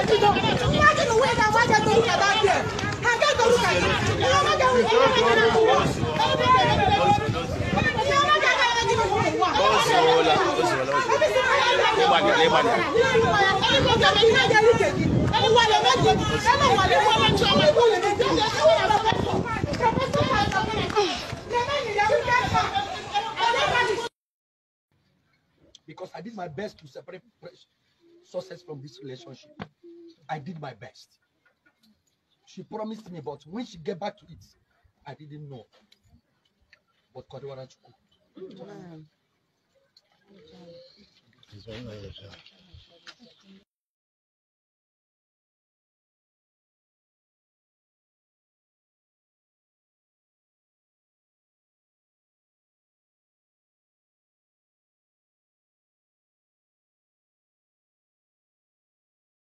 Because I did my best to separate Success from this relationship. I did my best. She promised me, but when she get back to it, I didn't know. But Kodewara Chuku.